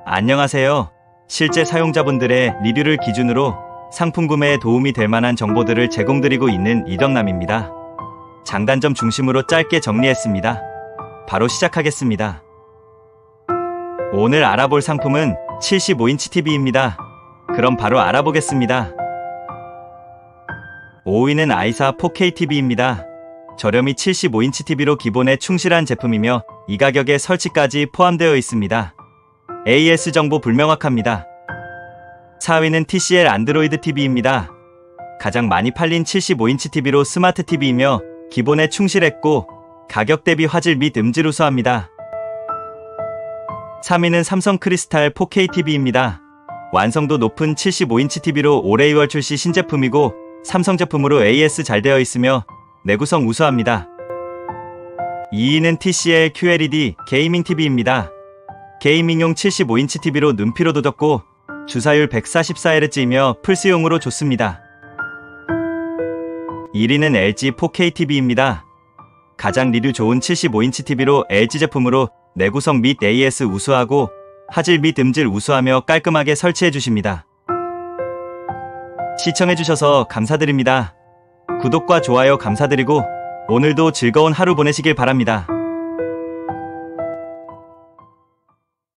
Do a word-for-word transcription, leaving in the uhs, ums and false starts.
안녕하세요. 실제 사용자분들의 리뷰를 기준으로 상품 구매에 도움이 될 만한 정보들을 제공드리고 있는 이덕남입니다. 장단점 중심으로 짧게 정리했습니다. 바로 시작하겠습니다. 오늘 알아볼 상품은 칠십오 인치 티비입니다. 그럼 바로 알아보겠습니다. 오 위는 아이사 포케이 티비입니다. 저렴이 칠십오 인치 티비로 기본에 충실한 제품이며 이 가격에 설치까지 포함되어 있습니다. 에이에스 정보 불명확합니다. 사 위는 티씨엘 안드로이드 티비입니다. 가장 많이 팔린 칠십오 인치 티비로 스마트 티비이며 기본에 충실했고 가격 대비 화질 및 음질 우수합니다. 삼 위는 삼성 크리스탈 포케이 티비입니다. 완성도 높은 칠십오 인치 티비로 올해 이월 출시 신제품이고 삼성 제품으로 에이에스 잘 되어 있으며 내구성 우수합니다. 이 위는 티씨엘 큐엘이디 게이밍 티비입니다. 게이밍용 칠십오 인치 티비로 눈피로도 적고 주사율 백사십사 헤르츠이며 플스용으로 좋습니다. 일 위는 엘지 포케이 티비입니다. 가장 리뷰 좋은 칠십오 인치 티비로 엘지 제품으로 내구성 및 에이에스 우수하고 화질 및 음질 우수하며 깔끔하게 설치해 주십니다. 시청해주셔서 감사드립니다. 구독과 좋아요 감사드리고 오늘도 즐거운 하루 보내시길 바랍니다.